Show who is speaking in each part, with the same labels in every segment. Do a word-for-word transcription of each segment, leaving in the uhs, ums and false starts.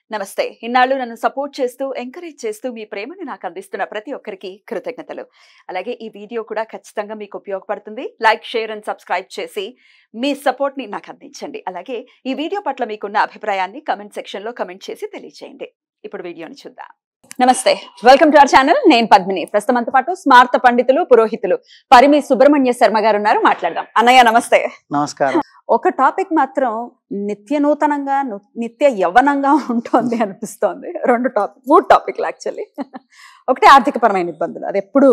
Speaker 1: నమస్తే. ఇన్నాళ్ళు నన్ను సపోర్ట్ చేస్తూ, ఎంకరేజ్ చేస్తూ మీ ప్రేమని నాకు అందిస్తున్న ప్రతి ఒక్కరికి కృతజ్ఞతలు. అలాగే ఈ వీడియో కూడా ఖచ్చితంగా మీకు ఉపయోగపడుతుంది. లైక్, షేర్ అండ్ సబ్స్క్రైబ్ చేసి మీ సపోర్ట్‌ని నాకు అందించండి. అలాగే ఈ వీడియో పట్ల మీకున్న అభిప్రాయాన్ని కామెంట్ సెక్షన్‌లో కామెంట్ చేసి తెలియజేయండి. ఇప్పుడు వీడియోని చూద్దాం. నమస్తే, వెల్కమ్ టు అవర్ ఛానల్. నేను పద్మిని. ప్రస్తుతం మనతో పాటు స్మార్త పండితులు, పురోహితులు పరిమి సుబ్రహ్మణ్య శర్మ గారు ఉన్నారు. మాట్లాడదాం. అన్నయ్య నమస్తే.
Speaker 2: నమస్కారం.
Speaker 1: ఒక టాపిక్ మాత్రం నిత్య నూతనంగా నిత్య యవ్వనంగా ఉంటుంది అనిపిస్తోంది. రెండు టాపిక్ మూడు టాపిక్లు యాక్చువల్లీ. ఒకటి ఆర్థికపరమైన ఇబ్బందులు, అది ఎప్పుడు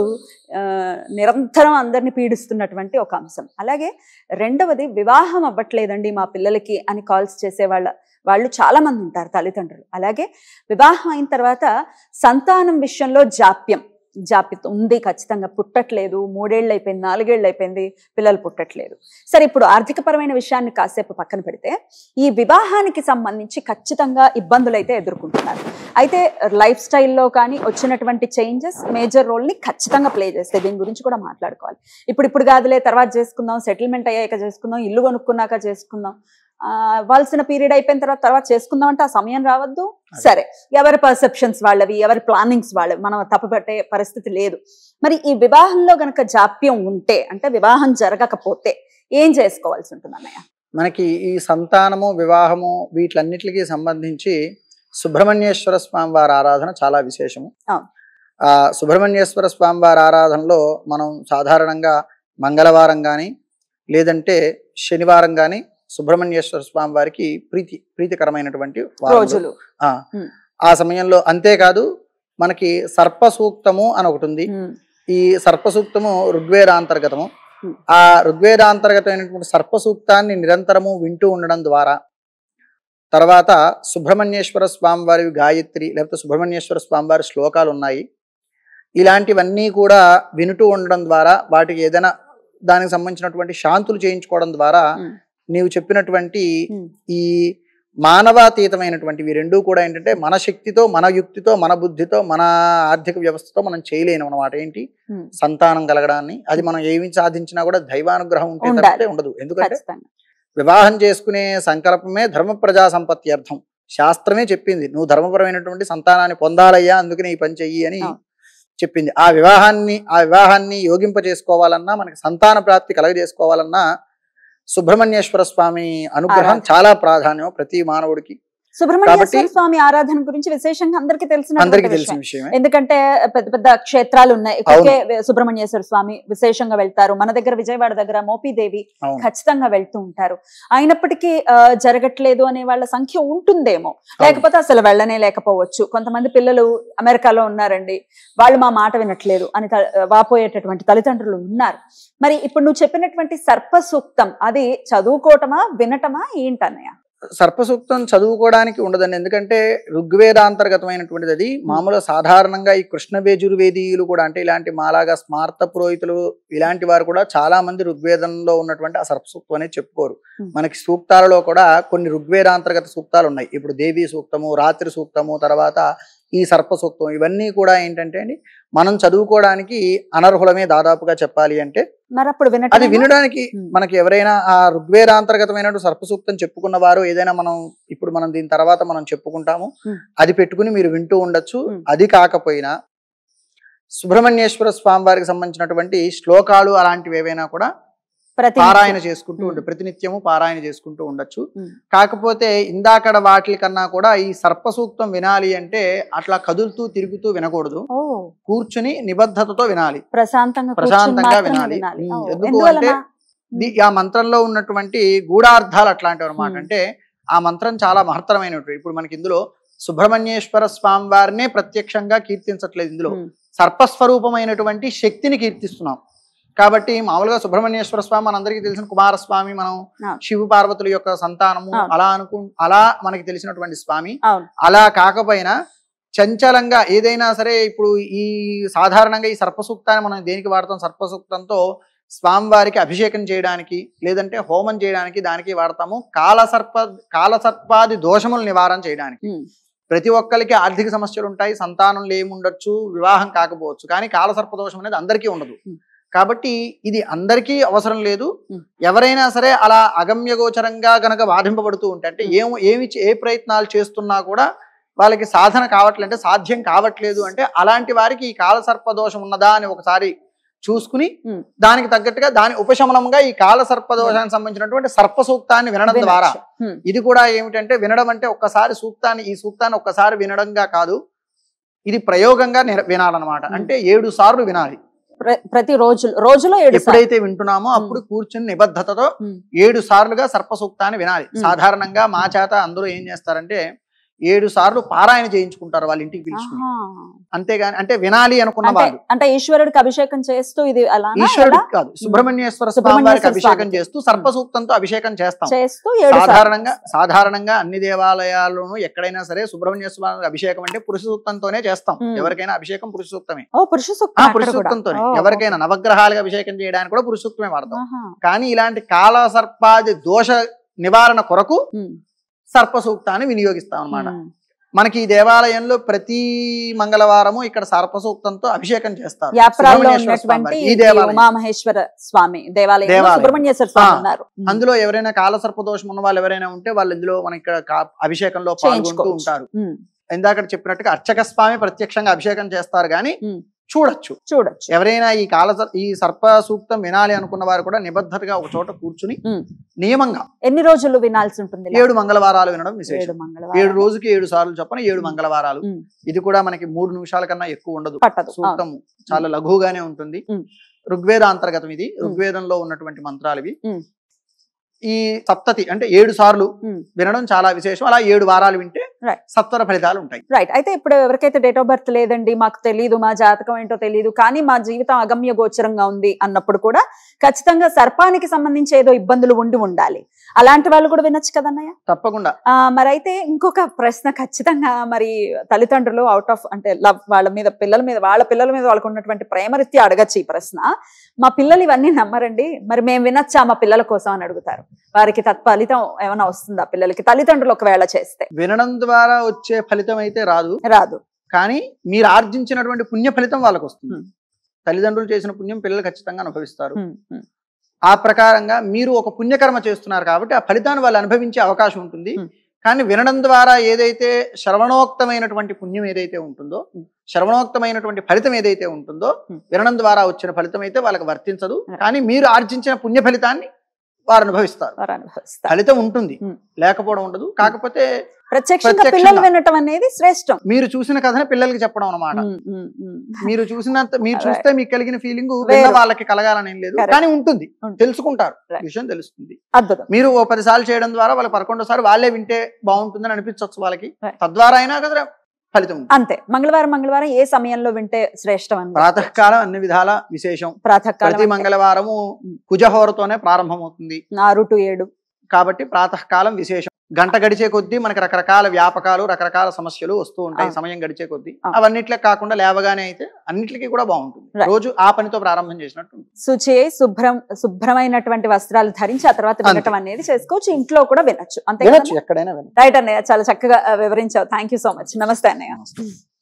Speaker 1: నిరంతరం అందరిని పీడిస్తున్నటువంటి ఒక అంశం. అలాగే రెండవది వివాహం అవ్వట్లేదండి మా పిల్లలకి అని కాల్స్ చేసే వాళ్ళ వాళ్ళు చాలా మంది ఉంటారు, తల్లిదండ్రులు. అలాగే వివాహం అయిన తర్వాత సంతానం విషయంలో జాప్యం జాప్యత ఉంది, ఖచ్చితంగా పుట్టట్లేదు, మూడేళ్ళు అయిపోయింది, నాలుగేళ్ళు అయిపోయింది, పిల్లలు పుట్టట్లేదు. సరే, ఇప్పుడు ఆర్థికపరమైన విషయాన్ని కాసేపు పక్కన పెడితే ఈ వివాహానికి సంబంధించి ఖచ్చితంగా ఇబ్బందులు అయితే ఎదుర్కొంటున్నారు. అయితే లైఫ్ స్టైల్లో కానీ వచ్చినటువంటి చేంజెస్ మేజర్ రోల్ని ఖచ్చితంగా ప్లే చేస్తాయి. దీని గురించి కూడా మాట్లాడుకోవాలి. ఇప్పుడు ఇప్పుడు కాదులే, తర్వాత చేసుకుందాం, సెటిల్మెంట్ అయ్యాక చేసుకుందాం, ఇల్లు కొనుక్కున్నాక చేసుకుందాం, ఇవ్వాల్సిన పీరియడ్ అయిపోయిన తర్వాత తర్వాత చేసుకుందాం అంటే ఆ సమయం రావద్దు. సరే, ఎవరి పర్సెప్షన్స్ వాళ్ళవి, ఎవరి ప్లానింగ్స్ వాళ్ళవి, మనం తప్పుపట్టే పరిస్థితి లేదు. మరి ఈ వివాహంలో గనక జాప్యం ఉంటే, అంటే వివాహం జరగకపోతే ఏం చేసుకోవాల్సి ఉంటుంది అన్నయ్య?
Speaker 2: మనకి ఈ సంతానము, వివాహము వీటిలన్నిటికి సంబంధించి సుబ్రహ్మణ్యేశ్వర స్వామి వారి ఆరాధన చాలా విశేషము. ఆ సుబ్రహ్మణ్యేశ్వర స్వామి వారి ఆరాధనలో మనం సాధారణంగా మంగళవారం కానీ లేదంటే శనివారం కానీ సుబ్రహ్మణ్యేశ్వర స్వామి వారికి ప్రీతి ప్రీతికరమైనటువంటి రోజులు. ఆ సమయంలో అంతేకాదు, మనకి సర్ప సూక్తము అని ఒకటి ఉంది. ఈ సర్ప సూక్తము ఋగ్వేదాంతర్గతము. ఆ ఋగ్వేదాంతర్గతమైనటువంటి సర్ప సూక్తాన్ని నిరంతరము వింటూ ఉండడం ద్వారా, తర్వాత సుబ్రహ్మణ్యేశ్వర స్వామి వారి గాయత్రి లేకపోతే సుబ్రహ్మణ్యేశ్వర స్వామి వారి శ్లోకాలు ఉన్నాయి. ఇలాంటివన్నీ కూడా వినుటూ ఉండడం ద్వారా, వాటికి ఏదైనా దానికి సంబంధించినటువంటి శాంతులు చేయించుకోవడం ద్వారా నీవు చెప్పినటువంటి ఈ మానవాతీతమైనటువంటివి రెండు కూడా ఏంటంటే మన శక్తితో, మన యుక్తితో, మన బుద్ధితో, మన ఆర్థిక వ్యవస్థతో మనం చేయలేను అన్నమాట. ఏంటి సంతానం కలగడాన్ని, అది మనం ఏమి సాధించినా కూడా దైవానుగ్రహం ఉంటే తప్పితే ఉండదు. ఎందుకంటే వివాహం చేసుకునే సంకల్పమే ధర్మ ప్రజా సంపత్తి అర్థం. శాస్త్రమే చెప్పింది, నువ్వు ధర్మపరమైనటువంటి సంతానాన్ని పొందాలయ్యా, అందుకని ఈ పని చెయ్యి అని చెప్పింది. ఆ వివాహాన్ని ఆ వివాహాన్ని యోగింప చేసుకోవాలన్నా, మనకి సంతాన ప్రాప్తి కలగజేసుకోవాలన్నా సుబ్రహ్మణ్యేశ్వర స్వామి అనుగ్రహం చాలా ప్రాధాన్యం ప్రతి మానవుడికి.
Speaker 1: సుబ్రహ్మణ్యేశ్వర స్వామి ఆరాధన గురించి విశేషంగా అందరికీ తెలిసిన
Speaker 2: అందరికీ తెలిసిన విషయం.
Speaker 1: ఎందుకంటే పెద్ద పెద్ద క్షేత్రాలు ఉన్నాయి, సుబ్రహ్మణ్యేశ్వర స్వామి విశేషంగా వెళ్తారు. మన దగ్గర విజయవాడ దగ్గర మోపీదేవి ఖచ్చితంగా వెళ్తూ ఉంటారు. అయినప్పటికీ జరగట్లేదు అనే వాళ్ళ సంఖ్య ఉంటుందేమో, లేకపోతే అసలు వెళ్ళనే లేకపోవచ్చు. కొంతమంది పిల్లలు అమెరికాలో ఉన్నారండి, వాళ్ళు మా మాట వినట్లేదు అని వాపోయేటటువంటి తల్లిదండ్రులు ఉన్నారు. మరి ఇప్పుడు నువ్వు చెప్పినటువంటి సర్ప సూక్తం అది చదువుకోవటమా, వినటమా, ఏంటన్నయ్య?
Speaker 2: సర్పసూక్తం చదువుకోవడానికి ఉండదండి, ఎందుకంటే ఋగ్వేదాంతర్గతమైనటువంటిది అది. మామూలుగా సాధారణంగా ఈ కృష్ణబేజుర్వేదీయులు కూడా, అంటే ఇలాంటి మాలాగా స్మార్త పురోహితులు ఇలాంటి వారు కూడా చాలా మంది ఋగ్వేదంలో ఉన్నటువంటి ఆ సర్పసూక్తం అనేది చెప్పుకోరు. మనకి సూక్తాలలో కూడా కొన్ని ఋగ్వేదాంతర్గత సూక్తాలు ఉన్నాయి. ఇప్పుడు దేవీ సూక్తము, రాత్రి సూక్తము, తర్వాత ఈ సర్ప సూక్తం, ఇవన్నీ కూడా ఏంటంటే అండి మనం చదువుకోవడానికి అనర్హులమే దాదాపుగా చెప్పాలి అంటే. అది వినడానికి మనకి ఎవరైనా ఆ ఋగ్వేదాంతర్గతమైన సర్పసూక్తం చెప్పుకున్న వారు ఏదైనా మనం ఇప్పుడు మనం దీని తర్వాత మనం చెప్పుకుంటాము, అది పెట్టుకుని మీరు వింటూ ఉండొచ్చు. అది కాకపోయినా సుబ్రహ్మణ్యేశ్వర స్వామి వారికి సంబంధించినటువంటి శ్లోకాలు అలాంటివి ఏవైనా కూడా పారాయణ చేసుకుంటూ ఉండే ప్రతినిత్యము పారాయణ చేసుకుంటూ ఉండొచ్చు. కాకపోతే ఇందాకడ వాటి కన్నా కూడా ఈ సర్ప సూక్తం వినాలి అంటే అట్లా కదులుతూ తిరుగుతూ వినకూడదు, కూర్చుని నిబద్ధతతో వినాలి, ప్రశాంతంగా ప్రశాంతంగా వినాలి. ఎందుకు అంటే ఆ మంత్రంలో ఉన్నటువంటి గూఢార్థాలు అట్లాంటివి అనమాట. అంటే ఆ మంత్రం చాలా మహత్తరమైనటువంటి. ఇప్పుడు మనకి ఇందులో సుబ్రహ్మణ్యేశ్వర స్వామి వారినే ప్రత్యక్షంగా కీర్తించట్లేదు, ఇందులో సర్పస్వరూపమైనటువంటి శక్తిని కీర్తిస్తున్నాం. కాబట్టి మామూలుగా సుబ్రహ్మణ్యేశ్వర స్వామి మనందరికీ తెలిసిన కుమారస్వామి, మనం శివ పార్వతుల యొక్క సంతానము అలా అనుకు అలా మనకి తెలిసినటువంటి స్వామి. అలా కాకపోయినా చంచలంగా ఏదైనా సరే, ఇప్పుడు ఈ సాధారణంగా ఈ సర్పసూక్తాన్ని మనం దేనికి వాడతాం? సర్పసూక్తంతో స్వామివారికి అభిషేకం చేయడానికి, లేదంటే హోమం చేయడానికి దానికి వాడతాము. కాలసర్ప కాలసర్పాది దోషములు నివారణ చేయడానికి. ప్రతి ఒక్కరికి ఆర్థిక సమస్యలు ఉంటాయి, సంతానం లేముండొచ్చు, వివాహం కాకపోవచ్చు, కానీ కాలసర్ప దోషం అనేది అందరికీ ఉండదు. కాబట్టి ఇది అందరికీ అవసరం లేదు. ఎవరైనా సరే అలా అగమ్యగోచరంగా గనక బాధింపబడుతూ ఉంటే, అంటే ఏం ఏమి ఏ ప్రయత్నాలు చేస్తున్నా కూడా వాళ్ళకి సాధన కావట్లేదు అంటే సాధ్యం కావట్లేదు అంటే అలాంటి వారికి ఈ కాలసర్ప దోషం ఉన్నదా అని ఒకసారి చూసుకుని దానికి తగ్గట్టుగా దాని ఉపశమనంగా ఈ కాల సర్ప దోషానికి సంబంధించినటువంటి సర్ప సూక్తాన్ని వినడం ద్వారా, ఇది కూడా ఏమిటంటే వినడం అంటే ఒక్కసారి సూక్తాన్ని ఈ సూక్తాన్ని ఒక్కసారి వినడంగా కాదు, ఇది ప్రయోగంగా వినాలన్నమాట. అంటే ఏడు సార్లు వినాలి
Speaker 1: ప్రతి రోజు రోజులో
Speaker 2: ఎప్పుడైతే వింటున్నామో అప్పుడు కూర్చుని నిబద్ధతతో ఏడు సార్లుగా సర్ప సూక్తాన్ని వినాలి. సాధారణంగా మా చేత అందరూ ఏం చేస్తారంటే ఏడు సార్లు పారాయణ చేయించుకుంటారు వాళ్ళ ఇంటికి పిలుచుకుని, అంతేగాని అంటే వినాలి అనుకున్న వాళ్ళు
Speaker 1: అంటే ఈశ్వరుడికి అభిషేకం చేస్తూ ఇది అలా
Speaker 2: ఈశ్వరుడికి కాదు సుబ్రహ్మణ్యేశ్వర స్వామి వారికి అభిషేకం చేస్తూ సర్ప సూక్తంతో అభిషేకం చేస్తాం. సాధారణంగా సాధారణంగా అన్ని దేవాలయాల్లోనూ ఎక్కడైనా సరే సుబ్రహ్మణ్యేశ్వర స్వామి అభిషేకం అంటే పురుష సూక్తంతోనే చేస్తాం. ఎవరికైనా అభిషేకం పురుష సూక్తమే, పురుష సూక్తంతోనే. ఎవరికైనా నవగ్రహాలకు అభిషేకం చేయడానికి కూడా పురుష సూక్తమే వాడతాం. కానీ ఇలాంటి కాల సర్పాది దోష నివారణ కొరకు సర్ప సూక్తాన్ని వినియోగిస్తాం అన్నమాట. మనకి ఈ దేవాలయంలో ప్రతి మంగళవారము ఇక్కడ సర్ప సూక్తంతో అభిషేకం చేస్తారు.
Speaker 1: ఈ ఉమామహేశ్వర స్వామి దేవాలయం సుబ్రహ్మణ్యేశ్వర స్వామి ఉన్నారు.
Speaker 2: అందులో ఎవరైనా కాల సర్ప దోషం ఉన్న వాళ్ళు ఎవరైనా ఉంటే వాళ్ళు ఇందులో మన ఇక్కడ అభిషేకంలో పాల్గొంటూ ఉంటారు. ఇందాక చెప్పినట్టుగా అర్చక స్వామి ప్రత్యక్షంగా అభిషేకం చేస్తారు కానీ చూడొచ్చు
Speaker 1: చూడొచ్చు
Speaker 2: ఎవరైనా ఈ కాల ఈ సర్ప సూక్తం వినాలి అనుకున్న వారు కూడా నిబద్ధతగా ఒక చోట కూర్చుని నియమంగా
Speaker 1: ఎన్ని రోజులు వినాల్సి ఉంటుంది?
Speaker 2: ఏడు మంగళవారాలు వినడం విశేషం. ఏడు రోజుకి ఏడు సార్లు చెప్పని ఏడు మంగళవారాలు. ఇది కూడా మనకి మూడు నిమిషాల కన్నా ఎక్కువ ఉండదు. సూక్తం చాలా లఘువుగానే ఉంటుంది. ఋగ్వేద అంతర్గతం ఇది. ఋగ్వేదంలో ఉన్నటువంటి మంత్రాలు ఇవి. ఈ సప్తతి అంటే ఏడు సార్లు వినడం చాలా విశేషం. అలా ఏడు వారాలు వింటే సత్వర ఫలితాలు ఉంటాయి.
Speaker 1: రైట్. అయితే ఇప్పుడు ఎవరికైతే డేట్ ఆఫ్ బర్త్ లేదండి, మాకు తెలియదు, మా జాతకం ఏంటో తెలియదు, కానీ మా జీవితం అగమ్య గోచరంగా ఉంది అన్నప్పుడు కూడా ఖచ్చితంగా సర్పానికి సంబంధించి ఏదో ఇబ్బందులు ఉండి ఉండాలి. అలాంటి వాళ్ళు కూడా వినొచ్చు కదన్నయ్య?
Speaker 2: తప్పకుండా.
Speaker 1: మరి అయితే ఇంకొక ప్రశ్న ఖచ్చితంగా మరి తల్లిదండ్రులు అవుట్ ఆఫ్ అంటే లవ్ వాళ్ళ మీద పిల్లల మీద వాళ్ళ పిల్లల మీద వాళ్ళకు ఉన్నటువంటి ప్రేమరీత్యా అడగచ్చు ఈ ప్రశ్న. మా పిల్లలు ఇవన్నీ నమ్మరండి, మరి మేము వినొచ్చా మా పిల్లల కోసం అని అడుగుతారు. వారికి తత్ఫలితం ఏమైనా వస్తుందా పిల్లలకి తల్లిదండ్రులు ఒకవేళ చేస్తే?
Speaker 2: వినడం ద్వారా వచ్చే ఫలితం అయితే రాదు
Speaker 1: రాదు
Speaker 2: కానీ మీరు ఆర్జించినటువంటి పుణ్య ఫలితం వాళ్ళకి వస్తుంది. తల్లిదండ్రులు చేసిన పుణ్యం పిల్లలు ఖచ్చితంగా అనుభవిస్తారు. ఆ ప్రకారంగా మీరు ఒక పుణ్యకర్మ చేస్తున్నారు కాబట్టి ఆ ఫలితాన్ని వాళ్ళు అనుభవించే అవకాశం ఉంటుంది. కానీ వినడం ద్వారా ఏదైతే శ్రవణోక్తమైనటువంటి పుణ్యం ఏదైతే ఉంటుందో, శ్రవణోక్తమైనటువంటి ఫలితం ఏదైతే ఉంటుందో, వినడం ద్వారా వచ్చిన ఫలితం అయితే వాళ్ళకి వర్తించదు. కానీ మీరు ఆర్జించిన పుణ్య ఫలితాన్ని వారు అనుభవిస్తారు. ఫలితం ఉంటుంది, లేకపోవడం ఉండదు. కాకపోతే
Speaker 1: ప్రత్యక్షంగా పిల్లలు వినటం అనేది శ్రేష్టం.
Speaker 2: మీరు చూసిన కథనే పిల్లలకి చెప్పడం అన్నమాట. మీరు చూసినంత మీరు చూస్తే మీకు కలిగిన ఫీలింగ్ విన్న వాళ్ళకి కలగాలని ఏం లేదు, కానీ ఉంటుంది, తెలుసుకుంటారు, విషయం తెలుస్తుంది. మీరు ఓ పది సార్లు చేయడం ద్వారా వాళ్ళకి పదకొండోసారి వాళ్ళే వింటే బాగుంటుందని అనిపించవచ్చు వాళ్ళకి. తద్వారా అయినా కదా ఫలితం
Speaker 1: అంతే. మంగళవారం మంగళవారం ఏ సమయంలో వింటే శ్రేష్టం? అని
Speaker 2: ప్రాతకాలం అన్ని విధాల విశేషం. ప్రతి మంగళవారము కుజహోరతోనే ప్రారంభమవుతుంది,
Speaker 1: ఆరు టు ఏడు.
Speaker 2: కాబట్టి ప్రాతకాలం విశేషం. గంట గడిచే కొద్దీ మనకి రకరకాల వ్యాపకాలు రకరకాల సమస్యలు వస్తూ ఉంటాయి సమయం గడిచే కొద్దీ. అవన్నిట్లే కాకుండా లేవగానే అయితే అన్నిటికీ కూడా బాగుంటుంది. రోజు ఆ పనితో ప్రారంభం చేసినట్టు.
Speaker 1: శుచి అయి శుభ్రం శుభ్రమైనటువంటి వస్త్రాలు ధరించి ఆ తర్వాత వినటం అనేది చేసుకోవచ్చు. ఇంట్లో కూడా వినొచ్చు, అంతే.
Speaker 2: ఎక్కడైనా.
Speaker 1: రైట్ అన్నయ్య, చాలా చక్కగా వివరించావు. Thank you so much. నమస్తే అన్నయ్య.